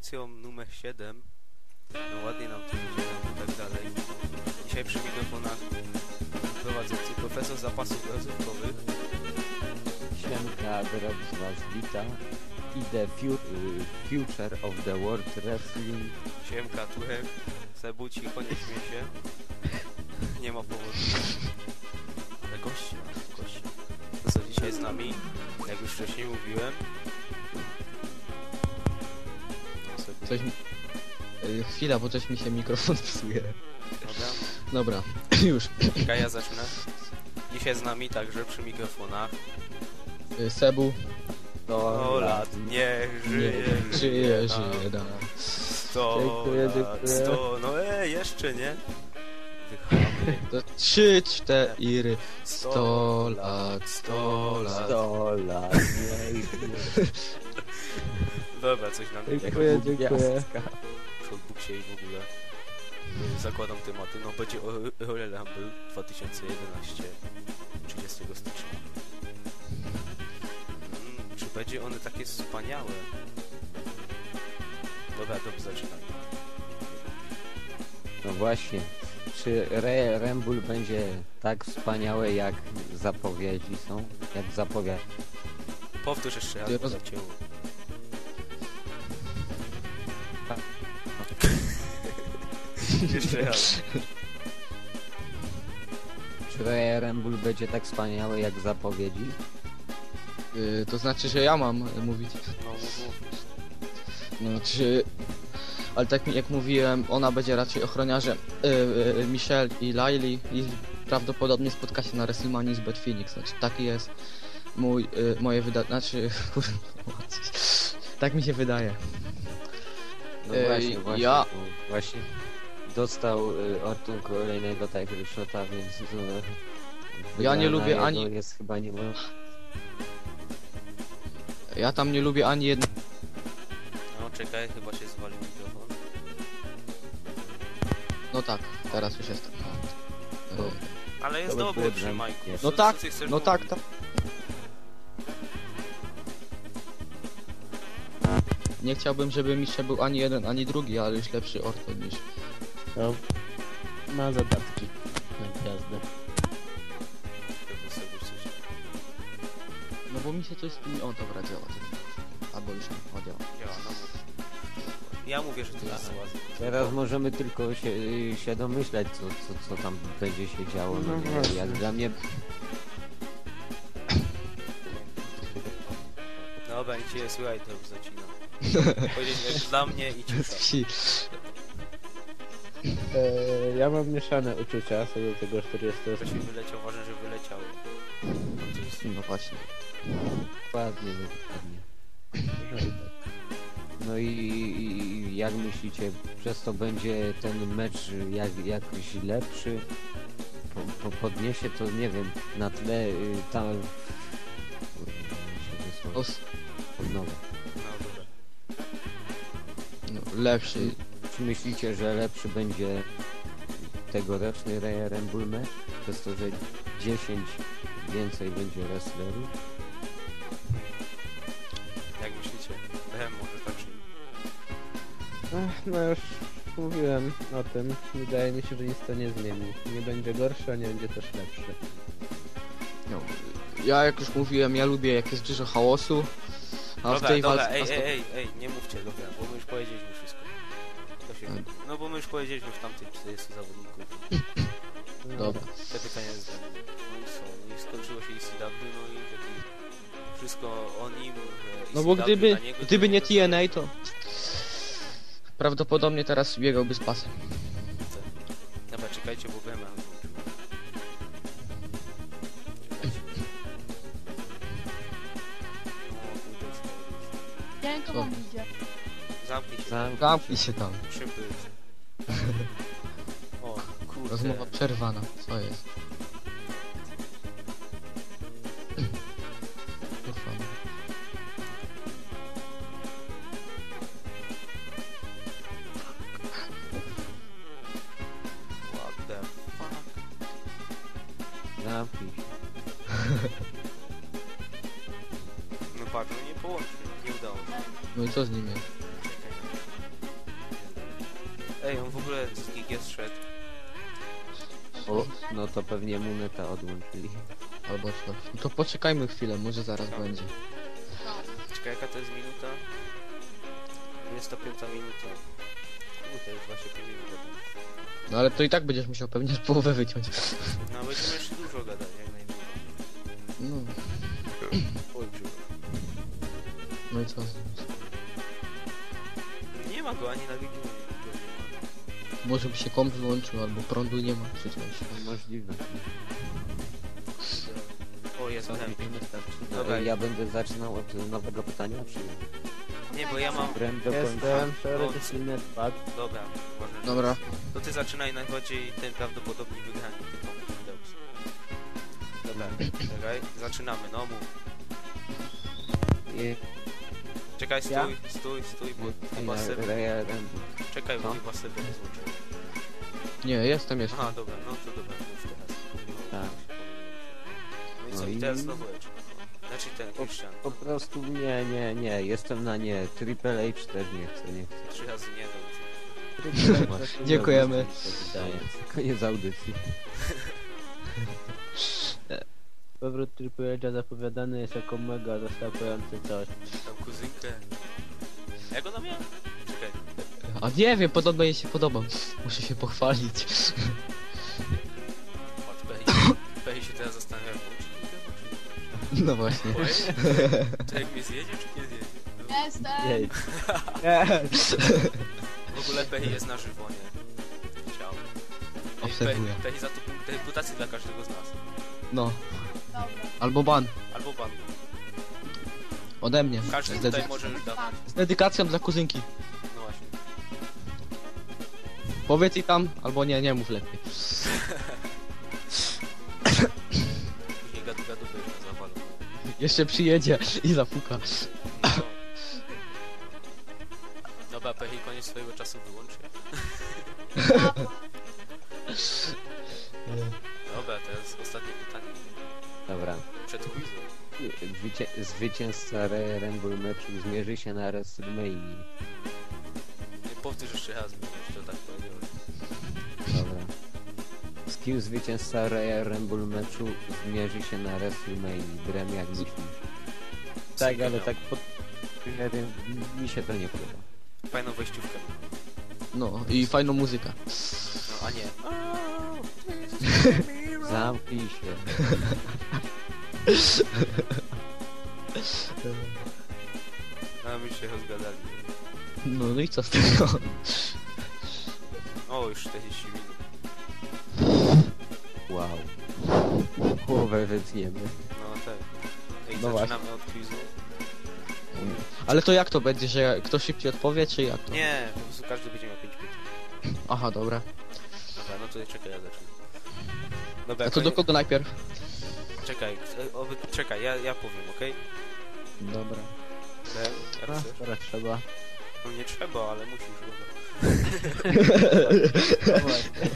audycją numer 7. No ładnie nam tu idzie i tak dalej. Dzisiaj przy mikrofonach prowadzący profesor zapasów rozrywkowych. Siemka, Drop z was wita. I the future of the world wrestling. Siemka, Turek. Sebu, cicho, nie śmiej się. Nie ma powodu. Ale goście. To co dzisiaj z nami, jak już wcześniej mówiłem. No, Coś mi... Chwila, bo coś mi się mikrofon psuje. Dobra, już. ja zacznę. Dzisiaj z nami także przy mikrofonach. Sebu. 100 lat, nie żyje, da. 100 lat, 100, no jeszcze nie. Wychamy. 3, 4, 100 lat, 100 lat. 100 lat, nie. Dobra, coś nam Dziękuję. przy odbuksie i w ogóle zakładam tematy. No będzie o Royal Rumble 2011 30 stycznia. Czy będzie one takie wspaniałe? Dobra, dobrze, zaczynam. No właśnie, czy Royal Rumble będzie tak wspaniałe jak zapowiedzi są? Jak zapowiedzi? Powtórz jeszcze raz, bo zacięło. Jeszcze raz. Czy Royal Rumble będzie tak wspaniałe jak zapowiedzi? To znaczy, że ja mam mówić. No, mów. No, czy... Ale tak jak mówiłem, ona będzie raczej ochroniarzem Michelle i Laili i prawdopodobnie spotka się na WrestleMania z Beth Phoenix. Znaczy, taki jest moje wydanie. Znaczy, tak mi się wydaje. No właśnie dostał Orton kolejnego title shota, więc ja nie lubię ani... jest chyba nie ma... Ja tam nie lubię ani jednej... No czekaj, chyba się zwalił mikrofon. No tak, teraz już jestem. Ale jest To dobry było przy dobrze. Majku. No Co tak, ty chcesz no tak, mówić? tak. Nie chciałbym, żeby Mistrze był ani jeden, ani drugi, ale już lepszy Orton niż... No, ma zadatki na gwiazdę. Chyba sobie coś- No bo mi się coś z tym... O, dobra, działa. Albo już nie, o, działa. Działa, no mów. Ja mówię, że to jest ładne. Teraz możemy tylko się domyślać, co tam będzie się działo. No No, właśnie. jak dla mnie... Dobra, i cię słuchaj, to już zacina. Powiedzieć jak dla mnie i cisza. Wsi. Ja mam mieszane uczucia co do tego 40. Ktoś mi wyleciał, uważam, że wyleciał. No to jest... No właśnie. Dokładnie. No i jak myślicie, przez to będzie ten mecz jakiś lepszy? Podniesie to, nie wiem, na tle tam... Odnowa. No dobra. No, lepszy. Czy myślicie, że lepszy będzie tegoroczny Royal Rumble mecz? Przez to, że 10 więcej będzie wrestlerów? Jak myślicie? Może tak się... No już mówiłem o tym. Wydaje mi się, że nic to nie zmieni. Nie będzie gorszy, a nie będzie też lepszy. No. Ja jak już mówiłem, ja lubię jak jest dużo chaosu. A w tej Dobra, walce... ej, nie mówcie, dobra, bo my już powiedzieliśmy wszystko. To się... No bo my już powiedzieliśmy w tamtych 40 zawodników. No, Dobra. Te pytania jest no i co? No i skończyło się ECW, no i taki... Wszystko o nim, że No bo ECW gdyby dla niego, nie to- TNA, to... Prawdopodobnie teraz biegałby z pasem. Dobra, czekajcie, bo BMA włączył. No kurde, co? Janko wam idzie. Zamknij się. Zamknij się tam. Szympy. O, kurde. Rozmowa przerwana. Co jest? Kurwa. What the fuck? Zamknij się. No patrz, no nie połączył, nie udało się. No i co z nim jest? Czekaj. Ej, on w ogóle z GG zszedł. O, no to pewnie mu neta odłączyli. Albo coś. No to poczekajmy chwilę, może zaraz będzie. Czekaj, jaka to jest minuta? 25 minuta. Kurde, już właśnie 5 minut gadamy. No ale to i tak będziesz musiał pewnie połowę wyciąć. No, będziemy jeszcze dużo gadać, jak najdłużej. No, Oj, brzuch. no i co? Nie ma go ani na Wigilię. Może by się komp wyłączył, albo prądu nie ma, czy coś. Możliwe. O, jest Co, ten. widzimy starczy. Dobra. Ja będę zaczynał od nowego pytania, czy... Nie, bo ja mam... Brem do końca. Jestem teoretycznie netpad. Dobra, uważaj. Dobra. To ty zaczynaj najbardziej ten prawdopodobnie wygrany. Ty pomóż mi, dobrze. Dobra, czekaj, zaczynamy, no mów. I... Czekaj, Ja? stój, bo chyba Ja, serwer... Czekaj, bo Co? chyba serwer nie złączył. Nie, jestem jeszcze. Aha, dobra, no to dobra, mów teraz. Tak. No i No co, i i- teraz znowu Edge. Znaczy ten, Christian. Po prostu nie, jestem na nie. Triple H też nie chcę. 3 razy nie, dobrze. Dziękujemy. Koniec audycji. Powrót Triple H'a zapowiadany jest jako mega zaskakujący coś. Tam kuzynkę. Jak ona miała? Czekaj. A nie wiem, podobno jej się podoba. Muszę się pochwalić. Patrz, Pehi się teraz zastanawia, No właśnie. czy jak mnie zjedzie, czy nie zjedzie? Jestem! Jej. Yes. W ogóle Pehi jest na żywo, nie? Ciao. Obserwuję. Pehi za to punkt reputacji dla każdego z nas. No. Dobra. Albo ban. Albo ban. Ode mnie. Każdy Z, tutaj dedy- może już dawać. z dedykacją dla kuzynki. No właśnie. Powiedz i tam, albo nie mów lepiej. Później gadu będzie na zawalą. Jeszcze przyjedzie i zapuka. No. Dobra, Pehi koniec swojego czasu wyłączy. Dobra, teraz ostatnie pytanie. Dobra. Przed quizem. Zwycięzca Royal Rumble meczu zmierzy się na WrestleMania. Powtórz jeszcze raz, bo już to tak powiedziałem. Dobra. Z kim zwycięzca Royal Rumble meczu zmierzy się na WrestleMania? Brem, jak myślisz? Tak, ale tak pod... Mi się to nie podoba. Fajną wejściówkę. No i fajną muzykę. No, a nie. Zamknij się. A my się rozgadali. No i co z tego? O, już 40 minut. Wow. Głowę wytniemy. No tak. Ej, No zaczynamy od quizu. Ale to jak to będzie, że kto szybciej odpowie, czy jak to? Nie, po prostu każdy będzie miał 5 pytań. Aha, dobra. Dobra, no to czekaj, ja zacznę. Dobra, A to do kogo najpierw? Czekaj, czekaj, ja powiem, okej? Dobra. Jak A, chcesz? teraz trzeba. No nie trzeba, ale musisz go. No właśnie.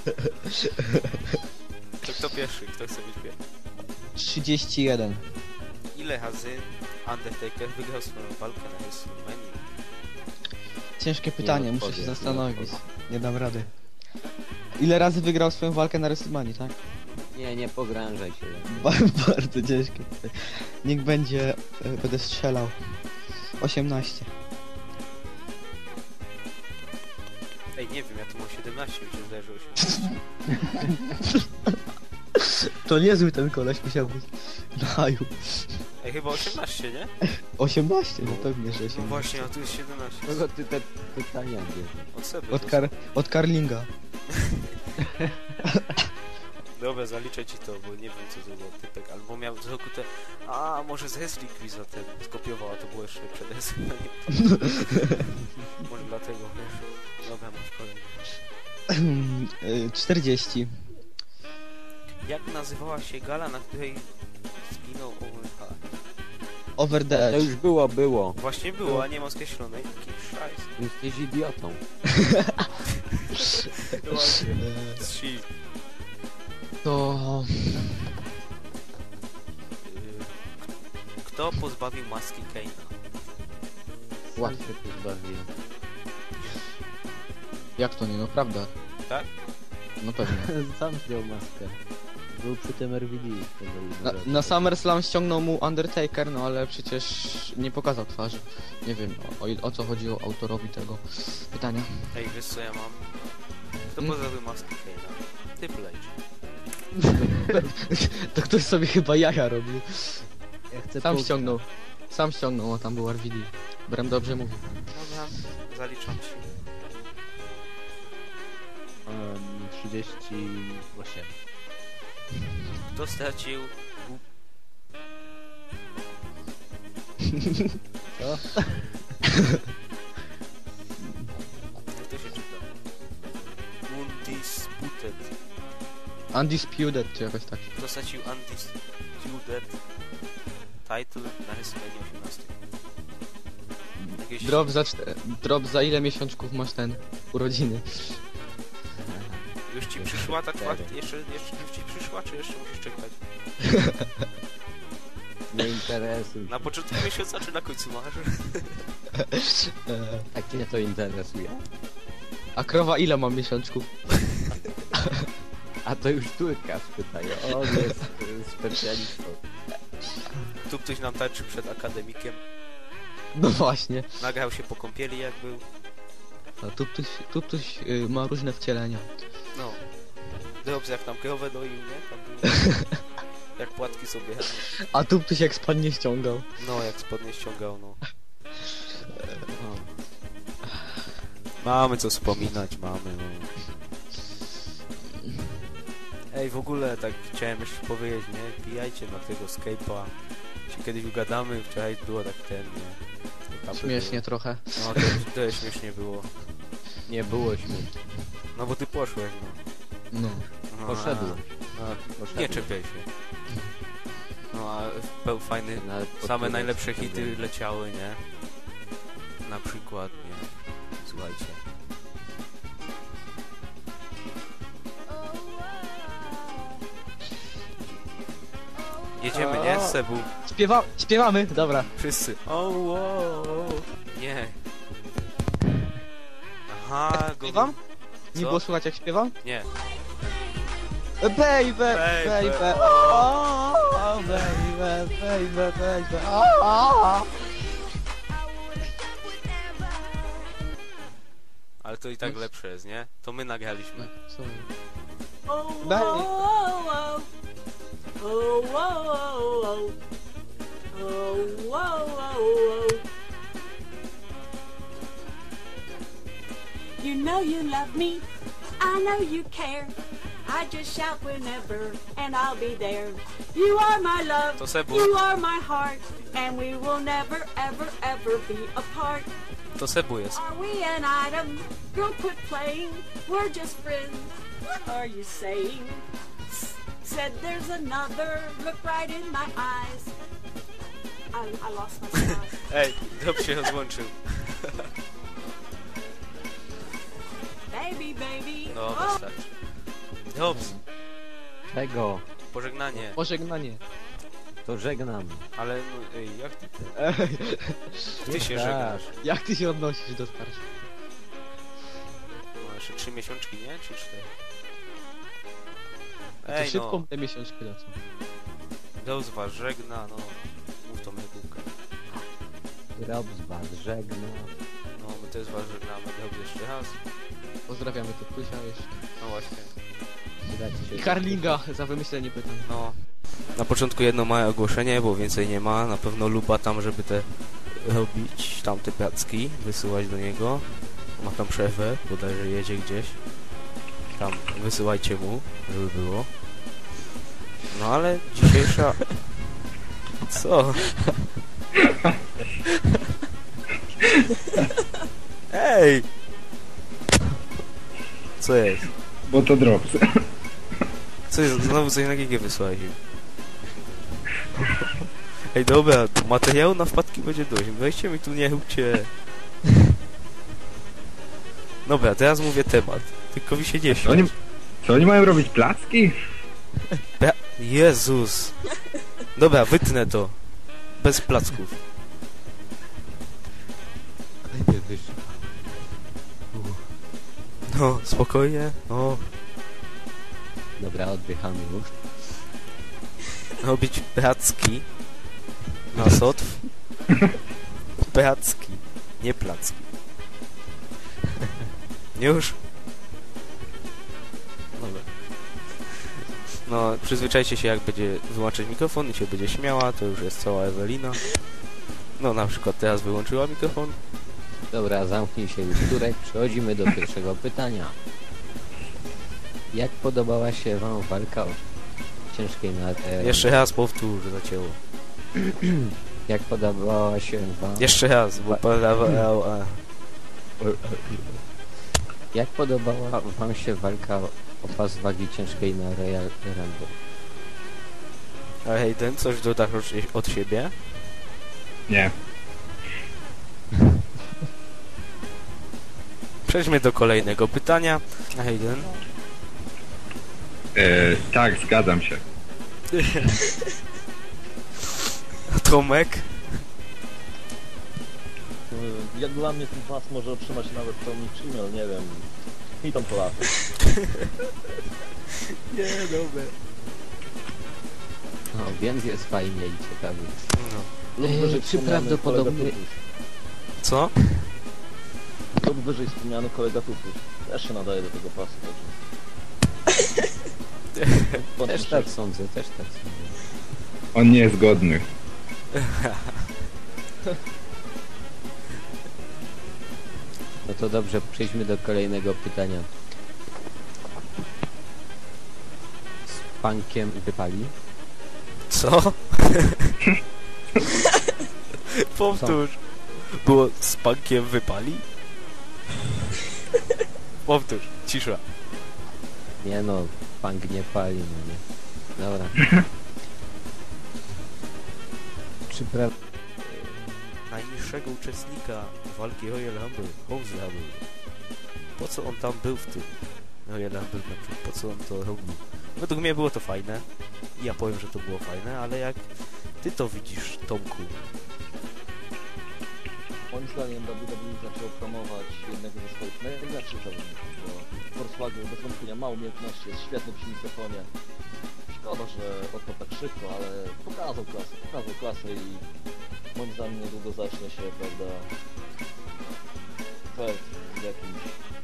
To kto pierwszy? Kto chce być pierwszy? 31. Ile razy Undertaker wygrał swoją walkę na WrestleMania? Ciężkie pytanie, Nie muszę się odpowiem, zastanowić. nie odpowiem. Nie dam rady. Ile razy wygrał swoją walkę na WrestleMania, tak? Nie pogrążaj się. Bardzo ciężkie. Niech będzie... będę strzelał. 18. Ej, nie wiem, ja tu mam 17, mi się wydaje, że 18. To niezły ten koleś musiał być. Na haju. Ej, chyba 18, nie? 18, no pewnie, że No 18. właśnie, a tu jest 17. Kogo ty te pytania bierzesz? Od Seby. Od Carlinga. Dobra, zaliczę ci to, bo nie wiem co to za typek. Albo miał z roku te... A, może z Wrestling Quiza ten skopiował, a to było jeszcze przed Wrestling. Może dlatego, wiesz. Dobra, masz kolejny. 40. Jak nazywała się gala, na której zginął Owen Hart? Over the To Edge. już było. Właśnie było, a nie ma skreślonej. Jaki szajs. Jesteś idiotą. Właśnie. Trzy. To... Kto pozbawił maski Kane'a? Łatwo to zbawiłem. Jak to nie? No prawda. Tak? No pewnie. Sam zdjął maskę. Był przy tym RVD. Na SummerSlam ściągnął mu Undertaker, no ale przecież nie pokazał twarzy. Nie wiem o co chodziło autorowi tego pytania. Ej, wiesz co ja mam? Kto pozdrawił maskę Kane'a? Ty pleć. To ktoś sobie chyba jaja robił. Ja chcę Sam ściągnął, a tam był RVD. Bram dobrze mówi. Dobra, zaliczam ci. 38. Kto stracił... Co? Jak to się czyta? Undisputed. Undisputed czy jakoś tak. Kto stracił Undisputed title na WrestleMania 18? Jakieś... Drop za ile miesiączków masz ten urodziny? Już ci przyszła ta czwarta? Jeszcze już ci przyszła, czy jeszcze musisz czekać? Nie interesuj się. Na początku miesiąca, czy na końcu masz? Tak cię to interesuje? A krowa ile ma miesiączków? A to już Turka spytają. On jest specjalistą. Tu ktoś nam tańczy przed akademikiem. No właśnie. Nagrał się po kąpieli jak był. A tu ktoś ma różne wcielenia. No. Dobrze, jak tam krowę doił, nie? Tam był... jak płatki sobie jadł. A tu ktoś jak spadnie ściągał. No, jak spodnie ściągał, no. No. Mamy co wspominać, mamy, no. Ej, w ogóle tak chciałem jeszcze powiedzieć, nie? Pijajcie na tego Skype'a. Się kiedyś ugadamy, wczoraj było tak ten, nie? Śmiesznie było. trochę. No, to śmiesznie było. Nie było śmieci. No bo ty poszłeś, no. No. No, Poszedłem. Nie czepiaj się. No a był fajny, same najlepsze hity leciały, nie? Na przykład, nie? Słuchajcie. Jedziemy, nie? Z Sebu. Śpiewamy, dobra. Wszyscy. Nie. Aha, go... Śpiewam? Nie Co? było słychać jak śpiewam? Nie. Baby, Baby. baby, oh, baby, baby, baby, oh. Ale to i tak lepsze jest, nie? To my nagraliśmy. Sorry. Oh, oh, oh, oh, oh. You know you love me, I know you care. I just shout whenever, and I'll be there. You are my love, To Sebu. you are my heart, and we will never, ever, ever be apart. To Sebu jest. Are we an item? Girl, quit playing. We're just friends. What are you saying? Said there's another. Look right in my eyes. I lost my spot. Ej, Rob się rozłączył. Baby, baby. No, Oh. wystarczy. Robs, Czego? pożegnanie. Pożegnanie. To żegnam. Ale, no, ej, jak ty Ty się Tak. żegnasz. Jak ty się odnosisz do starszych? No, jeszcze 3 miesiączki, nie? Czy 4? To Ej, szybko no. te miesiączki lecą. Robs was żegna, no. Mów to Megułkę. Rob z was żegna. No, my też was żegnamy. Robs jeszcze raz. Pozdrawiamy Tukusia jeszcze. No właśnie. Przydacie się. I Harlinga za wymyślenie pytań. No. Na początku jedno małe ogłoszenie, bo więcej nie ma. Na pewno luba tam, żeby te robić tamte placki, wysyłać do niego. Ma tam przerwę, bodajże jedzie gdzieś. Tam wysyłajcie mu, żeby było. No ale dzisiejsza... Co? Ej! Co jest? Bo to drops. Co jest? Znowu coś na GG wysłałeś im. Ej, dobra, materiału na wpadki będzie dość. Weźcie mi tu, nie róbcie. Dobra, teraz mówię temat. Tylko mi się nie Co śmiać. oni mają robić placki? Jezus. Dobra, wytnę to. Bez placków. No, spokojnie. O, Dobra, oddychamy już. miał być Beacki. Na sotw. Beacki. Nie placki. Już? Dobra. No, przyzwyczajcie się, jak będzie wyłączyć mikrofon i się będzie śmiała, to już jest cała Ewelina. No, na przykład teraz wyłączyła mikrofon. Dobra, zamknij się już, Turek. Przechodzimy do pierwszego pytania. Jak podobała się wam walka o ciężkiej narty? Jeszcze raz powtórz, zacięło. Jak podobała się wam... Jeszcze raz, bo Jak podobała wam się walka o pas wagi ciężkiej na Royal Rumble? A Hayden, coś dodasz od siebie? Nie. Przejdźmy do kolejnego pytania. Hayden. Tak, zgadzam się. Tomek. Jak dla mnie ten pas może otrzymać nawet Tommy Chimmel, nie wiem. I tam Polacy. Nie, dobra. No, więc jest fajnie i ciekawie. No. Lub wyżej Czy wspomniany prawdopodobnie... kolega Tutuś. Co? Lub wyżej wspomniany kolega Tutuś. Też się nadaje do tego pasu, także. Też tak sądzę, też tak sądzę. On nie jest godny. No to dobrze, przejdźmy do kolejnego pytania. Z punkiem wypali? Co? Powtórz. Było z punkiem wypali? Powtórz, cisza. Nie no, punk nie pali, no nie. Dobra. Czy prawda... Najniższego uczestnika walki Royal Rumble, House Rumble. Po co on tam był w tym Royal Rumble meczu? Po co on to robił? Według mnie było to fajne. I ja powiem, że to było fajne, ale jak ty to widzisz, Tomku? Moim zdaniem WWE zaczął promować jednego ze swoich najlepszych zawodników, bo Hornswoggle bez wątpienia ma umiejętności, jest świetny przy mikrofonie. Szkoda, że odpadł tak szybko, ale pokazał klasę i moim zdaniem niedługo zacznie się, prawda, fest z jakimś...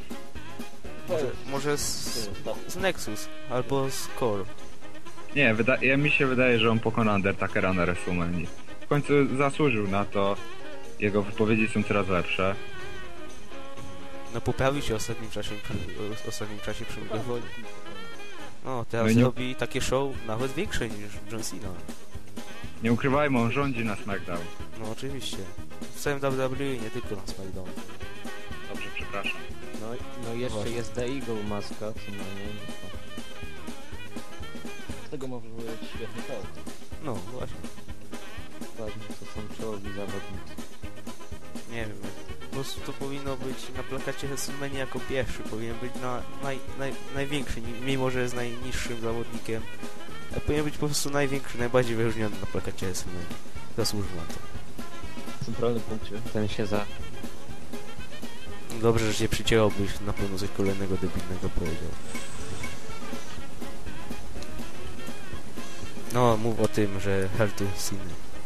Może z Nexus albo z Core. Nie, mi się wydaje, że on pokona Undertakera na WrestleMania. W końcu zasłużył na to. Jego wypowiedzi są coraz lepsze. No poprawił się w ostatnim czasie przy mikrofonie. No, teraz No i robi takie show nawet większe niż John Cena. Nie ukrywajmy, on rządzi na SmackDown. No oczywiście. W całym WWE, nie tylko na SmackDown. Dobrze, przepraszam. No jeszcze Właśnie. jest The Eagle maska, co ma nie... Z tego może być świetny fest. No właśnie. Dokładnie, to są czołowi zawodnicy. Nie wiem. Po prostu to powinno być na plakacie WrestleMania jako pierwszy. Powinien być największy, mimo że jest najniższym zawodnikiem. Ale powinien być po prostu największy, najbardziej wyróżniony na plakacie WrestleMania. Zasłużył na to. W centralnym punkcie. Ten się za... Dobrze, że się przycięło, byś na pewno coś kolejnego debilnego powiedział. No, mów o tym, że Hell to Cena.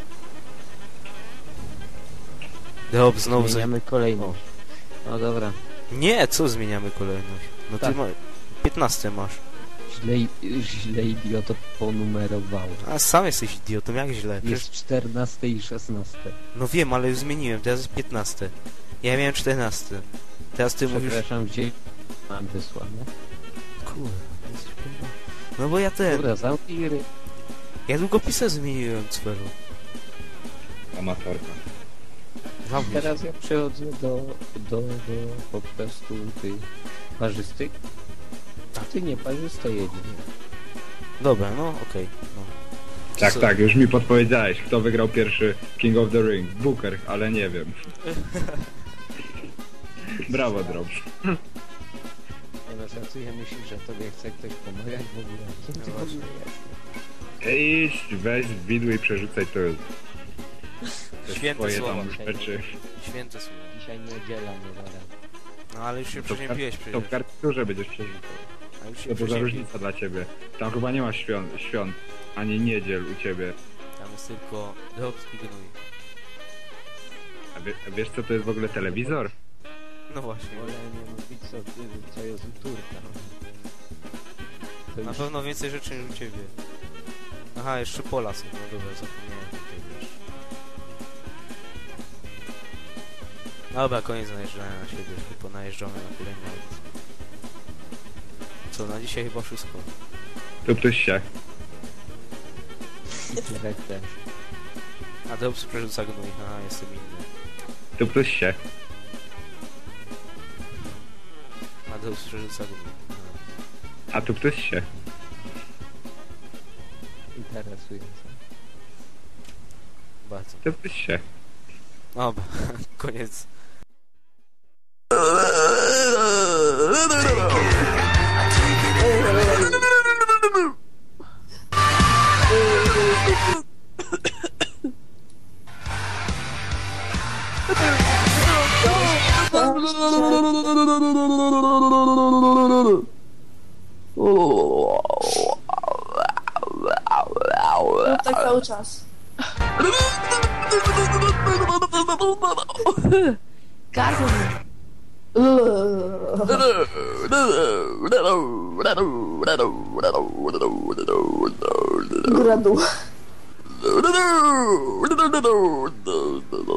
Dob, znowu Zmieniamy kolejność. No dobra. Nie, co zmieniamy kolejność? No ty Tak. 15 masz. Źle idioto ponumerowało. A sam jesteś idiotą, jak źle? Przecież... Jest 14 i 16. No wiem, ale już zmieniłem, teraz jest 15. Ja miałem 14. Teraz ty mówisz... Przepraszam, gdzie mam wysłane? Kurde, jesteś pewny? No bo ja Dobra, zamknij ry. Ja długopisem zmieniłem Cfelu. Amatorka. Teraz ja przechodzę do po prostu tych parzystyk. A ty nie parzysto jedzie. Dobra, no okej. No. Tak, Co? tak, już mi podpowiedziałeś, kto wygrał pierwszy King of the Ring. Booker, ale nie wiem. Brawo, Drops. Nie no, szacuję, myślisz, że tobie chce ktoś pomagać w ogóle. Kim ty w ogóle jesteś? Iść, weź, widły i przerzucaj to już. Te Święte swoje słowa. tam rzeczy. Święte słowa. Dzisiaj niedziela, nie da rady. No ale już się przeziębiłeś To przecież. w garniturze będziesz przeżywał. A już się To za przeziębił. różnica dla ciebie. Tam chyba nie ma świąt, ani niedziel u ciebie. Tam jest tylko Dobbs i Gnój. A wiesz co to jest w ogóle telewizor? No właśnie. Wolę nie mówić co jest u Turka. To Na już pewno więcej rzeczy niż u ciebie. Aha, jeszcze pola są. No dobra, zapomniałem o tym już. Dobra, koniec najeżdżania na siebie. Tylko najeżdżamy na kolejny audycję. Co, na dzisiaj chyba wszystko. Tu ktoś się. Turek też. A Dobbs przerzuca Gnój. Aha, jestem inny. Tu ktoś się. A Dobbs przerzuca Gnój. Aha. A tu ktoś się. Interesujące. Bardzo. Tu ktoś się. Dobra, koniec. Rób tak cały czas. Gardło mnie. Gradu.